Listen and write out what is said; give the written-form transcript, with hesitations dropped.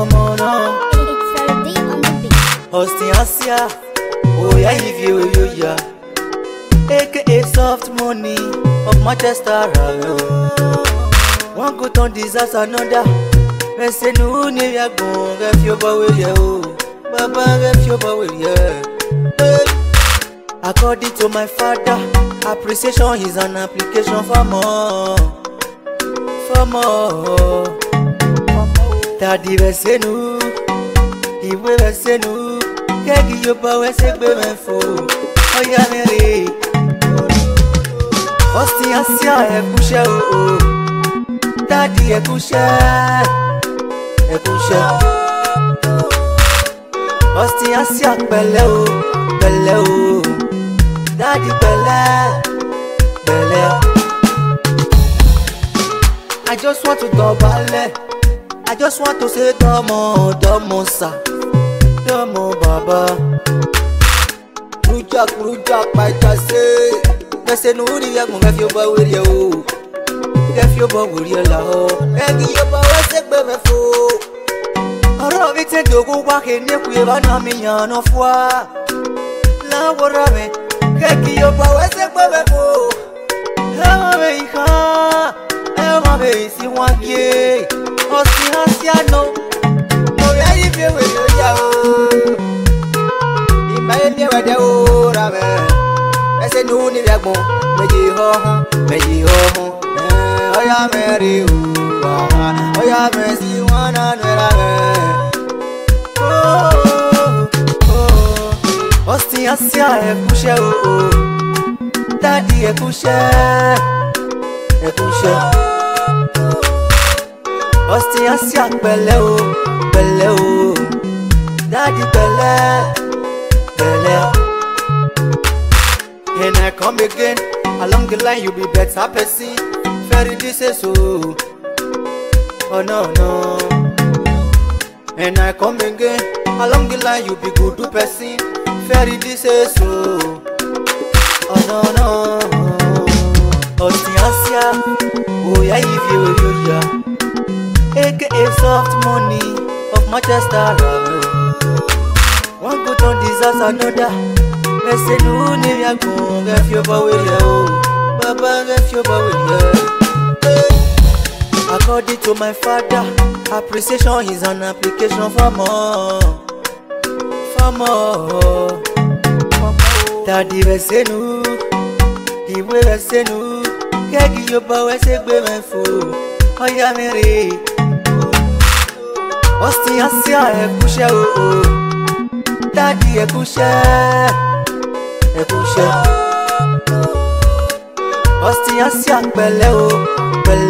Come on. It's very deep on the beat. Austin Asia, oh yeah, if you yeah. AKA soft money of Manchester. One good on disaster another. Me say no need ya go get your boy yeah oh. Baba get your boy yeah. According to my father, appreciation is an application for more. For more. Daddy we say no. He we say no. Kegi your boy say be me fo. Oh yeah me re. Austin Asia e kushe oh. Daddy e kushe. E kushe. Austin Asia pẹ̀lẹ́ o, pẹ̀lẹ́ o. Daddy pẹ̀lẹ́, pẹ̀lẹ́. I just want to dọ̀bálẹ̀. I just want to say domo, domo sa, domo baba. Rujak, paitase. Mese nuri ya munga fio ba wiri o. Ga fio ba wiri la o. Egi yo ba wa se gbe me fo. Oro mi te dogu wa ke ne ku e ba na mi yan no fwa. La wora me. Egi yo ba wa se gbe me fo. Ema me ka. Ema me si wa ye. Austin Asia no. No ya yi fe we yo ya o. Imaye ni wa de o ra me. Ese no ni yagbon meji ho oya meri o oya mesi wana nwera me Austin Asia e kushe o Daddy e kushe Austin Asia pẹ̀lẹ́ o Daddy pẹ̀lẹ́ And I come again, along the line you be better person. Very this is so. Oh no. And I come again, along the line you be good to person. Very this is so. Oh no. Austin Asia, oh yeah if you yeah. AKA soft money of Manchester. One good on disaster another. Me say no need ya go get your boy yeah oh. Baba get your boy yeah. According to my father, appreciation is an application for more. Daddy we say no, he we say no. Kegi your boy say gbe me fo. Oh yeah me re. Austin Asia e kushe oh. Daddy e kushe. Austin Asia pẹ̀lẹ́ o,